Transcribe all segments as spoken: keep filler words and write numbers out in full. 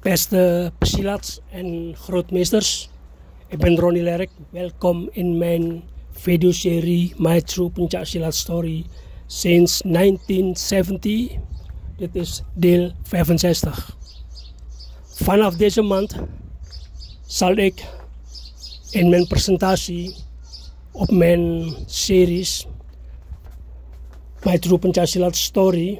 Beste pesilats en grootmeesters, ik ben Ronnie Lerk. Welkom in mijn videoserie My True Pencaksilat Story sinds negentien zeventig. Dit is deel vijfenzestig. Vanaf deze maand zal ik in mijn presentatie op mijn series My True Pencaksilat Story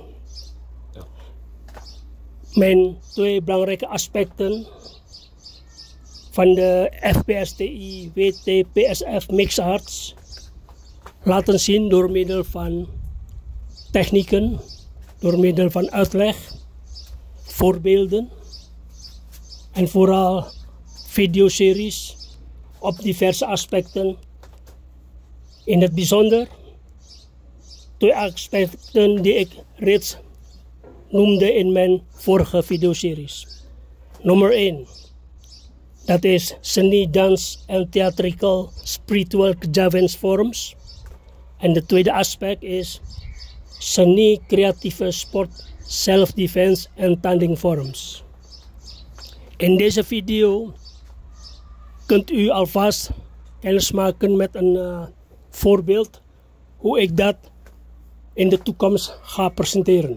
mijn twee belangrijke aspecten van de F P S T I W T P S F Mixed Arts laten zien door middel van technieken, door middel van uitleg, voorbeelden en vooral videoseries op diverse aspecten. In het bijzonder twee aspecten die ik reeds noemde in mijn vorige videoseries. Nummer één, dat is seni, dans en theatrical spiritual kejawen forums. En de tweede aspect is seni, creatieve sport, self-defense en tanding forums. In deze video kunt u alvast kennis maken met een uh, voorbeeld hoe ik dat in de toekomst ga presenteren.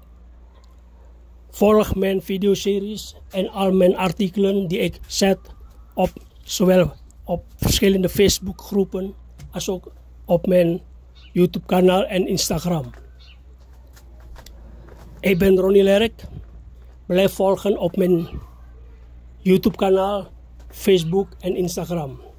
Volg mijn videoseries en al mijn artikelen die ik zet op zowel op verschillende Facebookgroepen als ook op mijn YouTube kanaal en Instagram. Ik ben Ronnie Lerk. Blijf volgen op mijn YouTube kanaal, Facebook en Instagram.